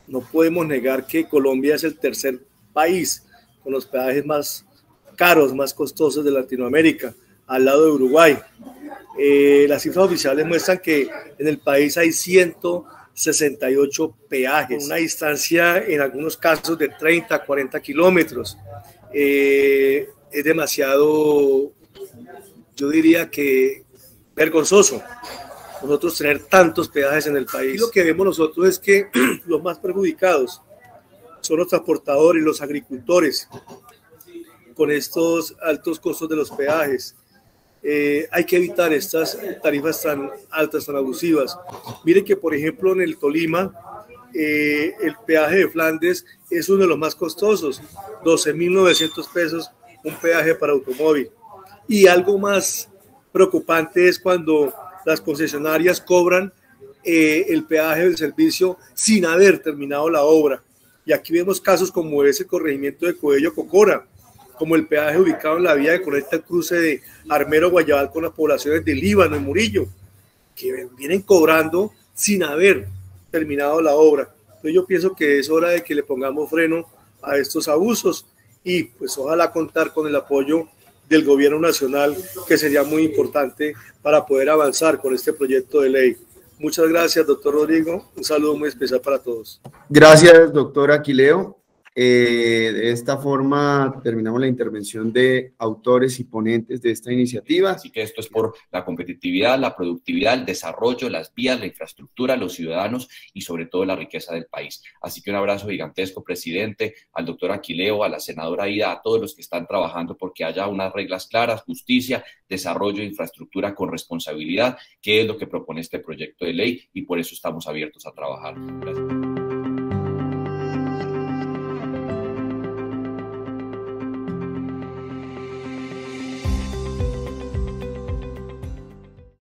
no podemos negar que Colombia es el tercer país con los peajes más caros, más costosos de Latinoamérica, al lado de Uruguay. Las cifras oficiales muestran que en el país hay 168 peajes, una distancia en algunos casos de 30 a 40 kilómetros. Es demasiado, yo diría que vergonzoso nosotros tener tantos peajes en el país. Y lo que vemos nosotros es que los más perjudicados son los transportadores, los agricultores, con estos altos costos de los peajes. Hay que evitar estas tarifas tan altas, tan abusivas. Miren que, por ejemplo, en el Tolima, el peaje de Flandes es uno de los más costosos, 12.900 pesos un peaje para automóvil. Y algo más preocupante es cuando las concesionarias cobran el peaje del servicio sin haber terminado la obra. Y aquí vemos casos como ese corregimiento de Coello Cocora, como el peaje ubicado en la vía que conecta el cruce de Armero Guayabal con las poblaciones de Líbano y Murillo, que vienen cobrando sin haber terminado la obra. Entonces yo pienso que es hora de que le pongamos freno a estos abusos y pues ojalá contar con el apoyo del gobierno nacional, que sería muy importante para poder avanzar con este proyecto de ley. Muchas gracias, doctor Rodrigo. Un saludo muy especial para todos. Gracias, doctor Aquileo. De esta forma terminamos la intervención de autores y ponentes de esta iniciativa. Así que esto es por la competitividad, la productividad, el desarrollo, las vías, la infraestructura, los ciudadanos y sobre todo la riqueza del país. Así que un abrazo gigantesco, presidente, al doctor Aquileo, a la senadora Ida, a todos los que están trabajando porque haya unas reglas claras, justicia, desarrollo e infraestructura con responsabilidad, que es lo que propone este proyecto de ley y por eso estamos abiertos a trabajar. Gracias.